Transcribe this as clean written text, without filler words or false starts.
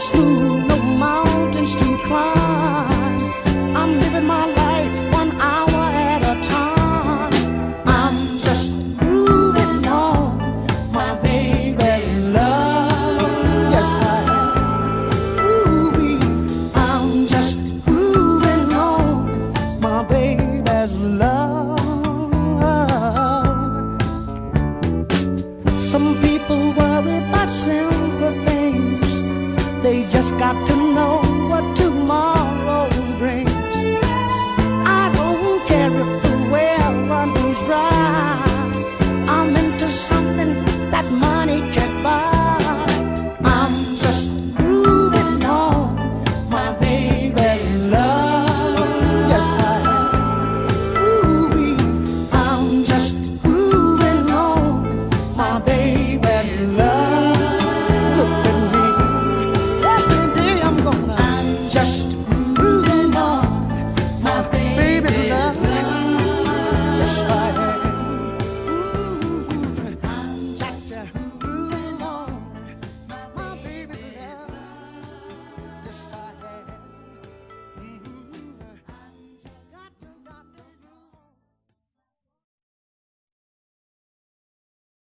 smooth, no mountains to climb. I'm living my life 1 hour at a time. I'm just grooving on my baby's love. Yes, I am. Ooh, I'm just grooving on my baby's love. Some people worry about simple things. They just got to know